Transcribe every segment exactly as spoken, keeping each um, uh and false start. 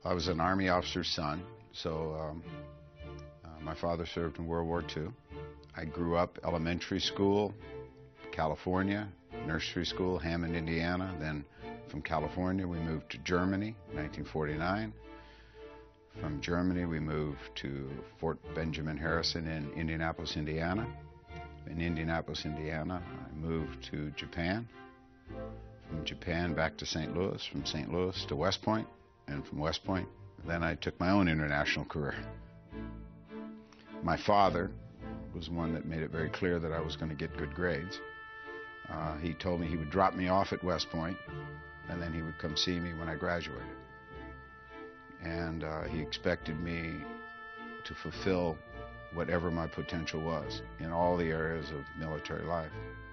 I was an Army officer's son, so um, uh, my father served in World War Two. I grew up elementary school, California, nursery school, Hammond, Indiana. Then from California, we moved to Germany, nineteen forty-nine. From Germany, we moved to Fort Benjamin Harrison in Indianapolis, Indiana. In Indianapolis, Indiana, I moved to Japan. From Japan back to Saint Louis, from Saint Louis to West Point, and from West Point, then I took my own international career. My father was one that made it very clear that I was going to get good grades. Uh, he told me he would drop me off at West Point, and then he would come see me when I graduated. And uh, he expected me to fulfill whatever my potential was in all the areas of military life.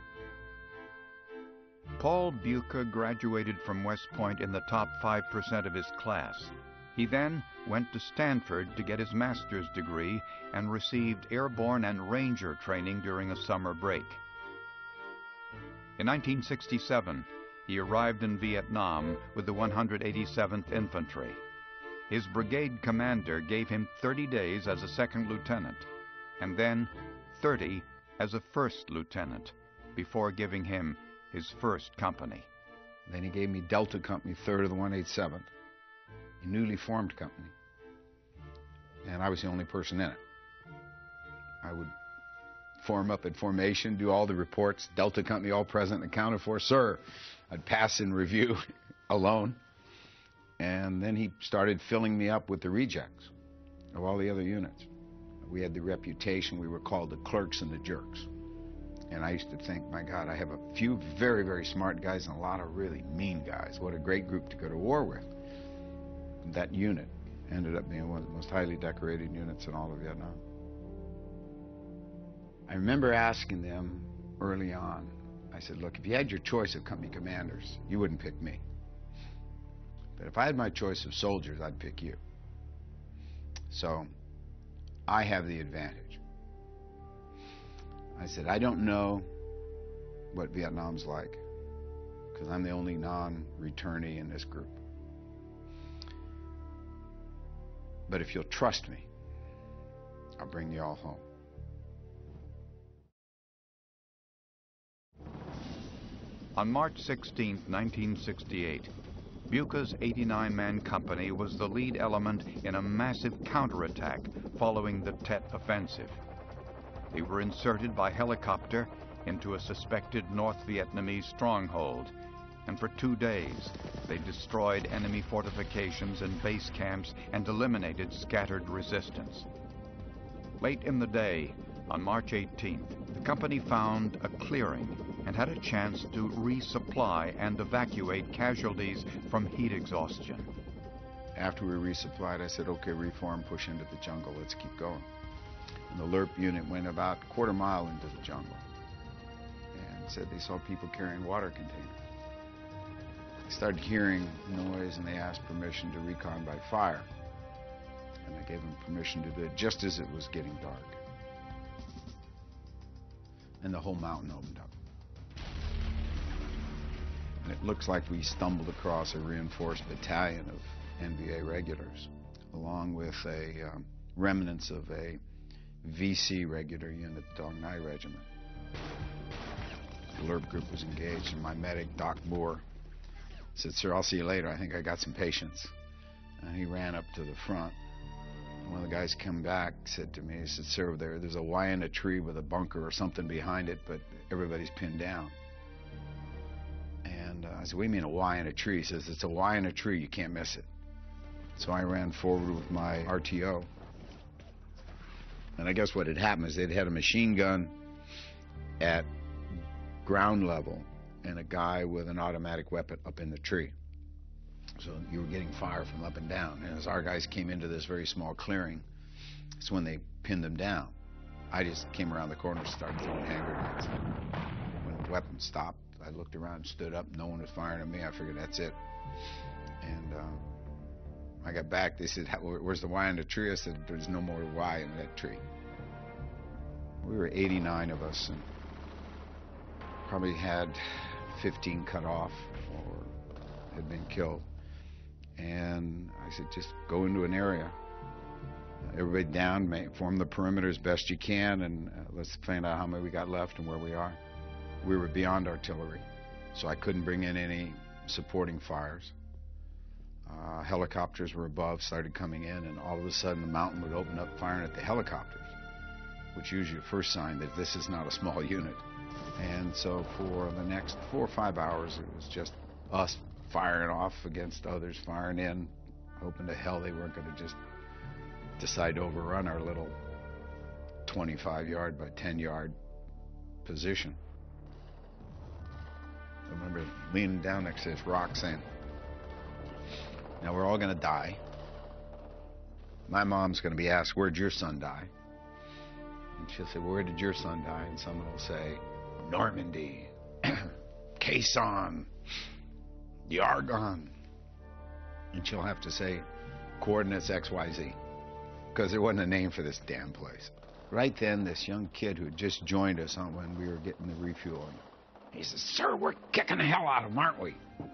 Paul Bucha graduated from West Point in the top five percent of his class. He then went to Stanford to get his master's degree and received airborne and ranger training during a summer break. In nineteen sixty-seven, he arrived in Vietnam with the one hundred eighty-seventh Infantry. His brigade commander gave him thirty days as a second lieutenant, and then thirty as a first lieutenant, before giving him his first company. Then he gave me Delta Company, third of the one eighty-seventh, a newly formed company, and I was the only person in it. I would form up at formation, do all the reports, Delta Company all present and accounted for, sir. I'd pass in review alone, and then he started filling me up with the rejects of all the other units. We had the reputation, we were called the clerks and the jerks. And I used to think, my God, I have a few very, very smart guys and a lot of really mean guys. What a great group to go to war with. That unit ended up being one of the most highly decorated units in all of Vietnam. I remember asking them early on, I said, look, if you had your choice of company commanders, you wouldn't pick me. But if I had my choice of soldiers, I'd pick you. So I have the advantage. I said, I don't know what Vietnam's like, because I'm the only non-returnee in this group. But if you'll trust me, I'll bring you all home. On March sixteenth, nineteen sixty-eight, Bucha's eighty-nine man company was the lead element in a massive counterattack following the Tet Offensive. They were inserted by helicopter into a suspected North Vietnamese stronghold, and for two days they destroyed enemy fortifications and base camps and eliminated scattered resistance. Late in the day, on March eighteenth, the company found a clearing and had a chance to resupply and evacuate casualties from heat exhaustion. After we resupplied, I said, okay, reform, push into the jungle, let's keep going. And the L R P unit went about a quarter mile into the jungle and said they saw people carrying water containers. They started hearing noise and they asked permission to recon by fire. And I gave them permission to do it just as it was getting dark. And the whole mountain opened up. And it looks like we stumbled across a reinforced battalion of N V A regulars, along with a um, remnants of a V C regular unit, the Dong Nai Regiment. The L R P group was engaged, and my medic, Doc Moore, said, sir, I'll see you later. I think I got some patience. And he ran up to the front. And one of the guys came back, said to me, he said, sir, there, there's a Y in a tree with a bunker or something behind it, but everybody's pinned down. And uh, I said, what do you mean a Y in a tree? He says, it's a Y in a tree, you can't miss it. So I ran forward with my R T O. And I guess what had happened is they'd had a machine gun at ground level and a guy with an automatic weapon up in the tree. So you were getting fire from up and down. And as our guys came into this very small clearing, it's when they pinned them down. I just came around the corner and started throwing hand grenades. When the weapon stopped, I looked around and stood up. No one was firing at me. I figured that's it. And uh, I got back. They said, where's the Y in the tree? I said, there's no more Y in that tree. We were eighty-nine of us and probably had fifteen cut off or had been killed. And I said, just go into an area. Everybody down, make, form the perimeter as best you can, and uh, let's find out how many we got left and where we are. We were beyond artillery, so I couldn't bring in any supporting fires. Uh, helicopters were above, started coming in, and all of a sudden the mountain would open up firing at the helicopters, which usually a first sign that this is not a small unit. And so for the next four or five hours, it was just us firing off against others, firing in, hoping to hell they weren't going to just decide to overrun our little twenty-five yard by ten yard position. I remember leaning down next to this rock saying, now we're all going to die. My mom's going to be asked, where'd your son die? And she'll say, well, where did your son die? And someone will say, Normandy, Quezon, the Argonne. And she'll have to say coordinates X Y Z, because there wasn't a name for this damn place. Right then, this young kid who had just joined us on when we were getting the refueling, he says, sir, we're kicking the hell out of them, aren't we?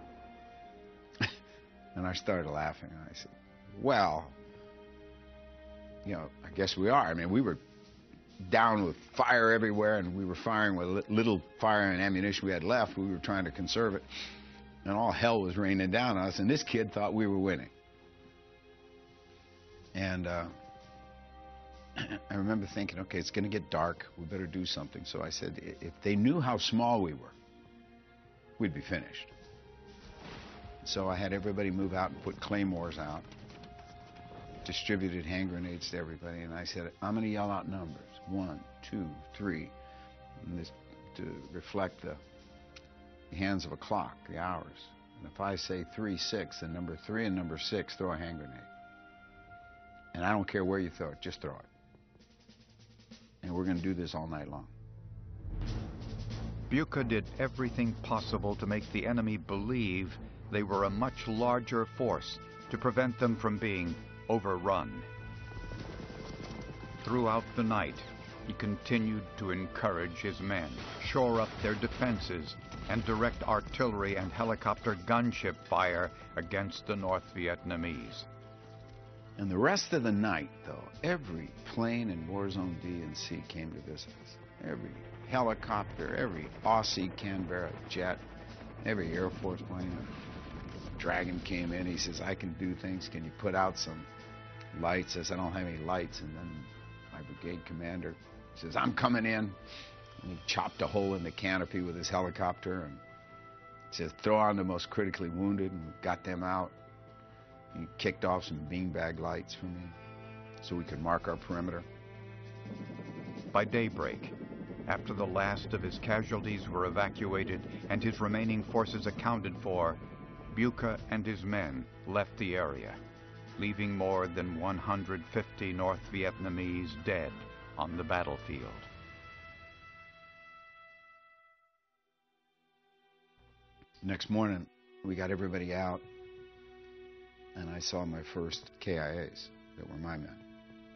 And I started laughing, and I said, well, you know, I guess we are. I mean, we were down with fire everywhere, and we were firing with little fire and ammunition we had left. We were trying to conserve it, and all hell was raining down on us, and this kid thought we were winning. And uh, I remember thinking, okay, it's going to get dark. We better do something. So I said, if they knew how small we were, we'd be finished. So I had everybody move out and put claymores out, distributed hand grenades to everybody, and I said, I'm going to yell out numbers. One, two, three. And this to reflect the hands of a clock, the hours. And if I say three, six, then number three and number six, throw a hand grenade. And I don't care where you throw it, just throw it. And we're going to do this all night long. Bucha did everything possible to make the enemy believe they were a much larger force, to prevent them from being overrun. Throughout the night, he continued to encourage his men, shore up their defenses, and direct artillery and helicopter gunship fire against the North Vietnamese. And the rest of the night, though, every plane in War Zone D and C came to visit us. Every helicopter, every Aussie Canberra jet, every Air Force plane. Dragon came in. He says, I can do things. Can you put out some lights? I says, I don't have any lights. And then my brigade commander says, I'm coming in. And he chopped a hole in the canopy with his helicopter and says, throw on the most critically wounded, and got them out. He kicked off some beanbag lights for me so we could mark our perimeter. By daybreak, after the last of his casualties were evacuated and his remaining forces accounted for, Bucha and his men left the area, leaving more than one hundred fifty North Vietnamese dead on the battlefield. Next morning, we got everybody out, and I saw my first K I As that were my men.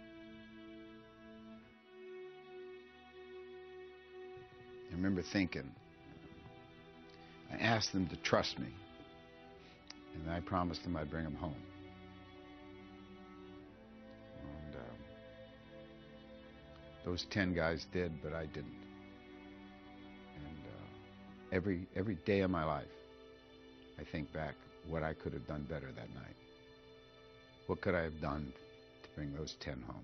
I remember thinking, I asked them to trust me, and I promised them I'd bring them home. And um, those ten guys did, but I didn't. And uh, every every day of my life, I think back what I could have done better that night. What could I have done to bring those ten home?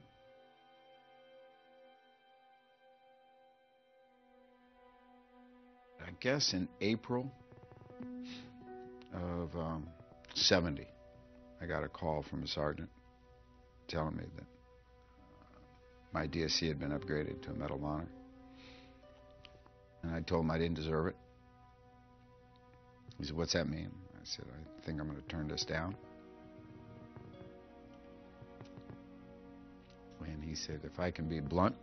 I guess in April of um, seventy, I got a call from a sergeant telling me that uh, my D S C had been upgraded to a Medal of Honor. And I told him I didn't deserve it. He said, what's that mean? I said, I think I'm going to turn this down. And he said, if I can be blunt,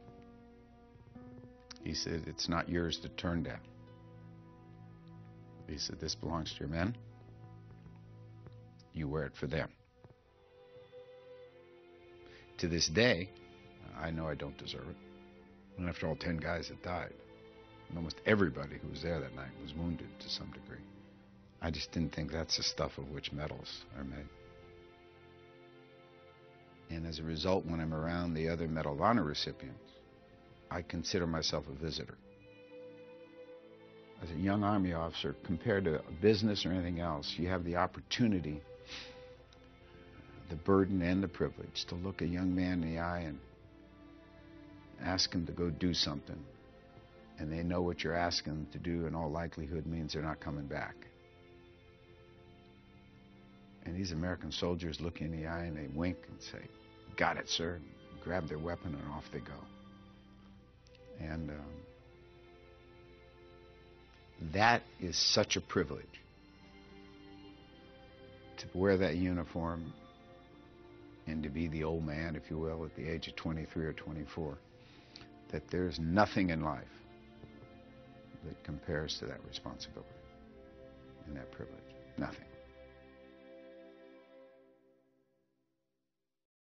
he said, it's not yours to turn down. He said, this belongs to your men. You wear it for them. To this day, I know I don't deserve it. And after all, ten guys had died, and almost everybody who was there that night was wounded to some degree. I just didn't think that's the stuff of which medals are made. And as a result, when I'm around the other Medal of Honor recipients, I consider myself a visitor. As a young Army officer, compared to business or anything else, you have the opportunity, the burden and the privilege to look a young man in the eye and ask him to go do something. And they know what you're asking them to do in all likelihood means they're not coming back. And these American soldiers look you in the eye and they wink and say, "Got it, sir," and grab their weapon and off they go. And um, that is such a privilege, to wear that uniform and to be the old man, if you will, at the age of twenty-three or twenty-four, that there's nothing in life that compares to that responsibility and that privilege. Nothing.